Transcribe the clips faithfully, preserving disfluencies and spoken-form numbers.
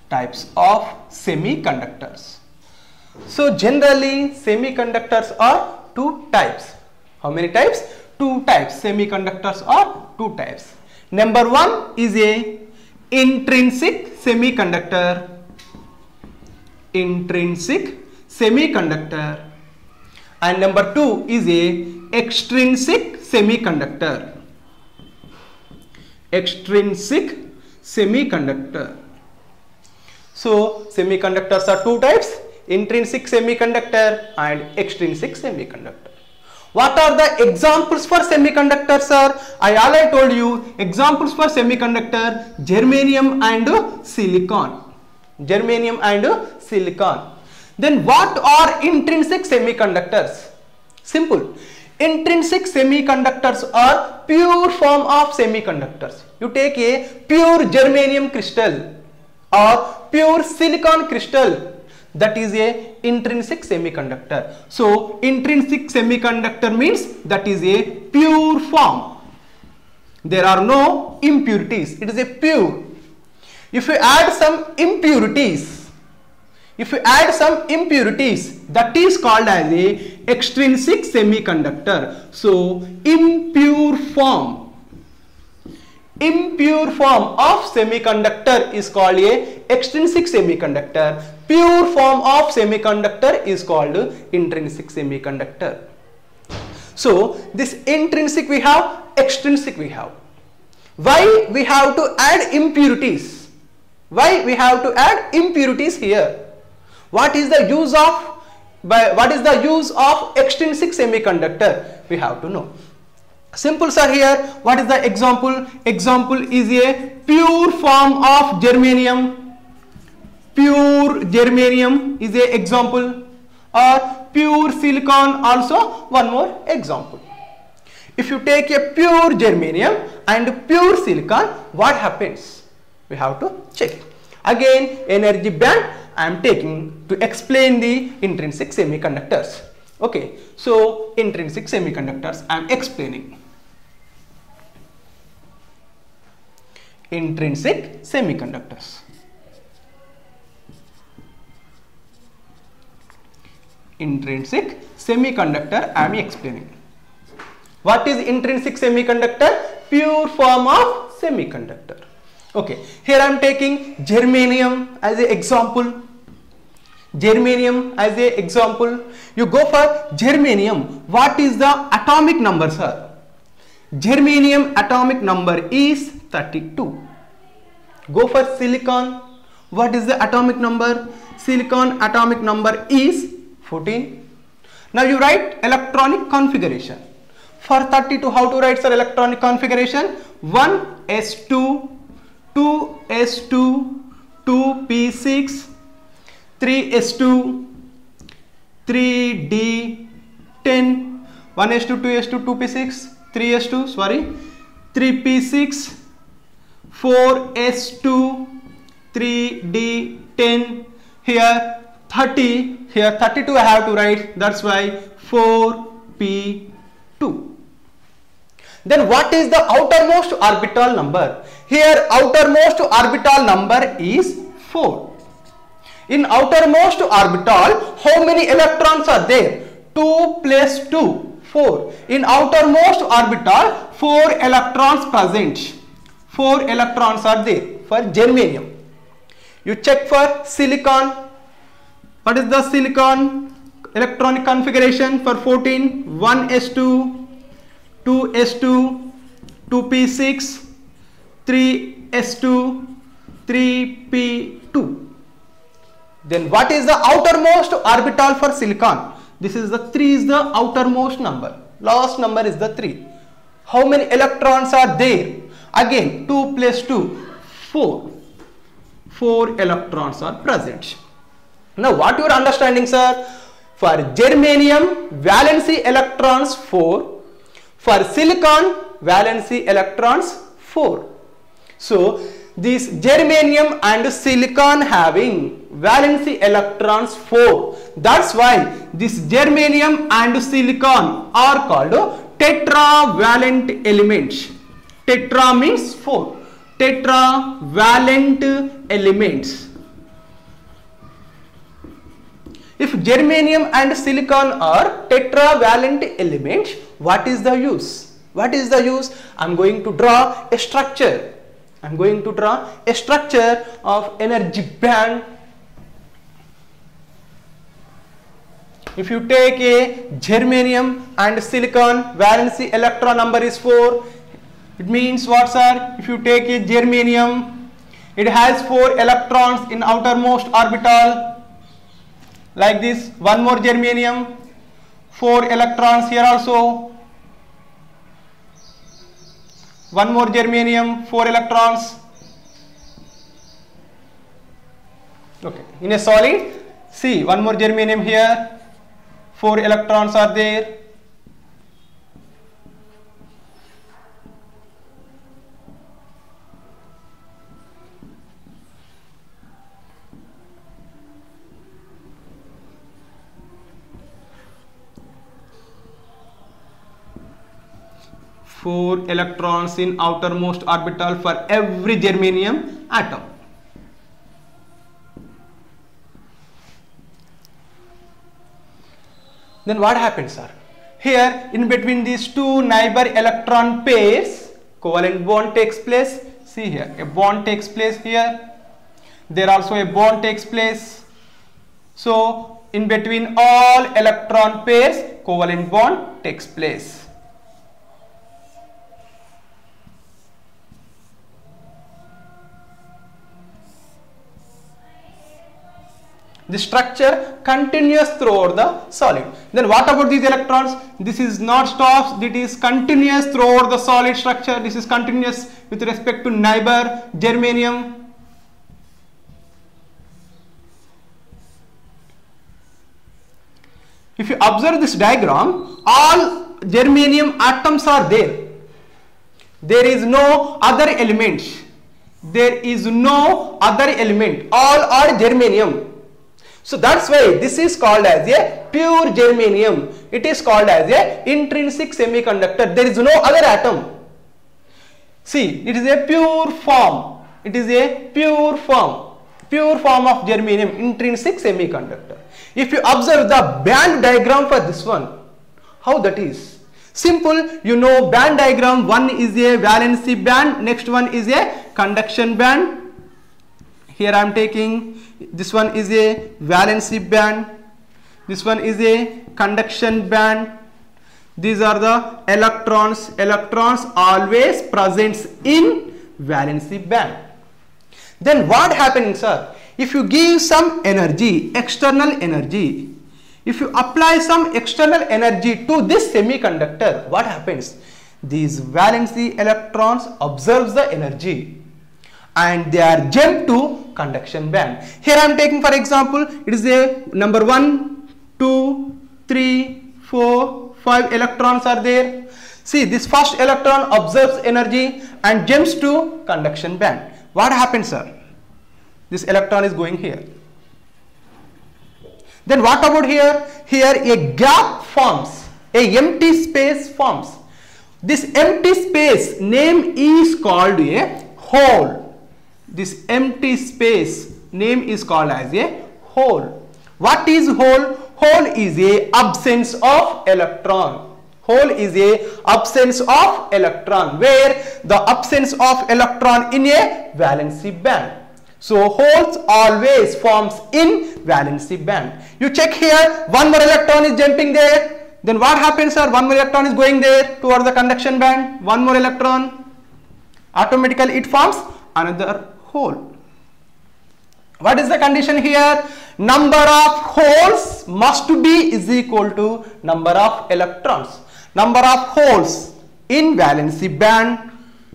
types of semiconductors. So generally semiconductors are two types. How many types? Two types. Semiconductors are two types. Number one is a intrinsic semiconductor. Intrinsic semiconductor. And number two is a extrinsic semiconductor. Extrinsic semiconductor. So semiconductors are two types, intrinsic semiconductor and extrinsic semiconductor. What are the examples for semiconductors, sir? I already told you examples for semiconductor: germanium and silicon. Germanium and silicon. Then what are intrinsic semiconductors? Simple. Intrinsic semiconductors are pure form of semiconductors. You take a pure germanium crystal or pure silicon crystal, that is a intrinsic semiconductor. So intrinsic semiconductor means that is a pure form. There are no impurities. It is a pure. If you add some impurities, if you add some impurities, that is called as a extrinsic semiconductor. So impure form, impure form of semiconductor is called a extrinsic semiconductor. Pure form of semiconductor is called intrinsic semiconductor. So this intrinsic we have, extrinsic we have. Why we have to add impurities? Why we have to add impurities here? What is the use of by what is the use of extrinsic semiconductor? We have to know. Simple, sir. Here what is the example? Example is a pure form of germanium. Pure germanium is a example, or pure silicon also one more example. If you take a pure germanium and pure silicon, what happens? We have to check. Again, energy band I am taking to explain the intrinsic semiconductors. Okay, so intrinsic semiconductors I am explaining. Intrinsic semiconductors. Intrinsic semiconductor I am explaining. What is intrinsic semiconductor? Pure form of semiconductor. Okay, here I am taking germanium as an example. Germanium as an example. You go for germanium. What is the atomic number, sir? Germanium atomic number is thirty-two. Go for silicon. What is the atomic number? Silicon atomic number is fourteen. Now you write electronic configuration. For thirty-two, how to write, sir, electronic configuration? one s two, two s two, two p six, three s two, three d ten, one s two, two s two, two p six, three s two, sorry, three p six, four s two, three d ten, here thirty, here thirty-two I have to write, that's why four p two. Then what is the outermost orbital number? Here outermost orbital number is four. In outermost orbital, how many electrons are there? two plus two, four. In outermost orbital, four electrons present. four electrons are there for germanium. You check for silicon. What is the silicon electronic configuration for fourteen? one s two, two s two, two p six, three s two, three p two. Then what is the outermost orbital for silicon? This is the three is the outermost number. Last number is the three. How many electrons are there? Again two plus two, four. four electrons are present. Now what you are understanding, sir? For germanium, valency electrons four. For silicon, valency electrons four. So this germanium and silicon having valency electrons four. That's why this germanium and silicon are called tetravalent elements. Tetra means four. Tetravalent elements. If germanium and silicon are tetravalent elements, what is the use? What is the use? I am going to draw a structure. I am going to draw a structure of energy band. If you take a germanium and silicon, valency electron number is four. It means what, sir? If you take a germanium, it has four electrons in outermost orbital. Like this, one more germanium, four electrons here also. One more germanium, four electrons. Okay, in a solid, see one more germanium here, four electrons are there. Four electrons in outermost orbital for every germanium atom. Then what happens, sir? Here in between these two neighbor electron pairs, covalent bond takes place. See here, a bond takes place here. There also a bond takes place. So in between all electron pairs, covalent bond takes place. The structure continuous throughout the solid. Then what about these electrons? This is not stops, it is continuous throughout the solid structure. This is continuous with respect to neighbor germanium. If you observe this diagram, all germanium atoms are there. There is no other element. There is no other element. All are germanium. So that's why this is called as a pure germanium. It is called as a intrinsic semiconductor. There is no other atom. See, it is a pure form. It is a pure form. Pure form of germanium, intrinsic semiconductor. If you observe the band diagram for this one, how that is? Simple, you know band diagram. One is a valency band, next one is a conduction band. Here I am taking, this one is a valency band, this one is a conduction band. These are the electrons. Electrons always present in valency band. Then what happens, sir? If you give some energy, external energy, if you apply some external energy to this semiconductor, what happens? These valency electrons absorb the energy and they are jumped to conduction band. Here I am taking, for example, it is a number one, two, three, four, five electrons are there. See, this first electron absorbs energy and jumps to conduction band. What happens, sir? This electron is going here. Then what about here? Here a gap forms, a empty space forms. This empty space name is called a hole. This empty space name is called as a hole. What is hole? Hole is a absence of electron. Hole is a absence of electron, where the absence of electron in a valency band. So holes always forms in valency band. You check here, one more electron is jumping there. Then what happens, sir? One more electron is going there towards the conduction band. One more electron. Automatically it forms another hole. What is the condition here? Number of holes must be is equal to number of electrons. Number of holes in valency band,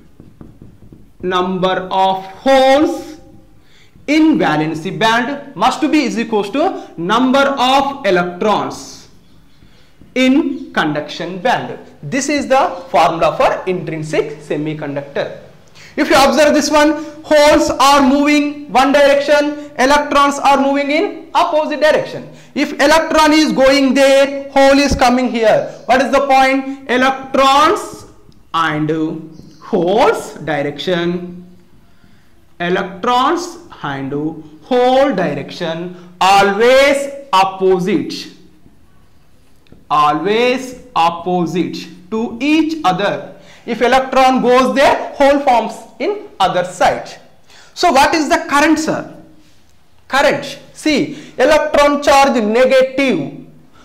number of holes in valency band must be is equal to number of electrons in conduction band. This is the formula for intrinsic semiconductor. If you observe this one, holes are moving one direction, electrons are moving in opposite direction. If electron is going there, hole is coming here. What is the point? Electrons and holes direction. Electrons and hole direction always opposite, always opposite to each other. If electron goes there, hole forms in other side. So what is the current, sir? Current. See, electron charge negative,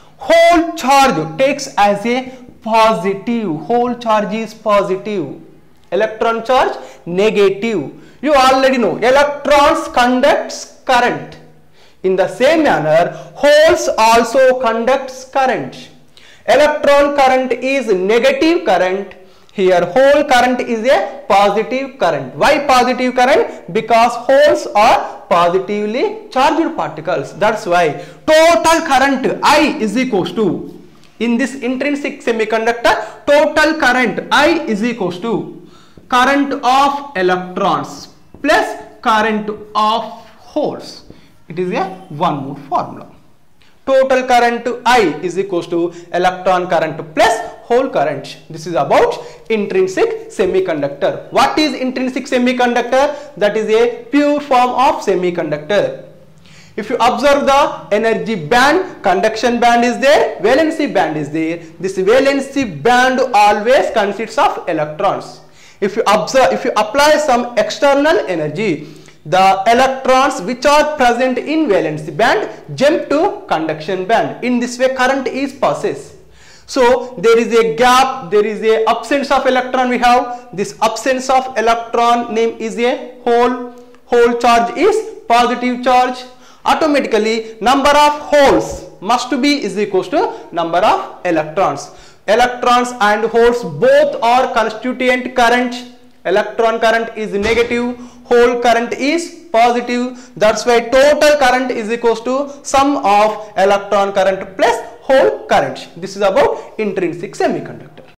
hole charge takes as a positive. Hole charge is positive. Electron charge negative. You already know electrons conducts current. In the same manner, holes also conducts current. Electron current is negative current. Here hole current is a positive current. Why positive current? Because holes are positively charged particles. That's why total current I is equals to, in this intrinsic semiconductor, total current I is equals to current of electrons plus current of holes. It is a one more formula. Total current I is equals to electron current plus hole current. This is about intrinsic semiconductor. What is intrinsic semiconductor? That is a pure form of semiconductor. If you observe the energy band, conduction band is there, valency band is there. This valency band always consists of electrons. If you observe, if you apply some external energy, the electrons which are present in valency band jump to conduction band. In this way current is passes. So there is a gap, there is a absence of electron we have. This absence of electron name is a hole. Hole charge is positive charge. Automatically number of holes must be is equals to number of electrons. Electrons and holes both are constituent current. Electron current is negative, hole current is positive. That's why total current is equals to sum of electron current plus hole current. This is about intrinsic semiconductor.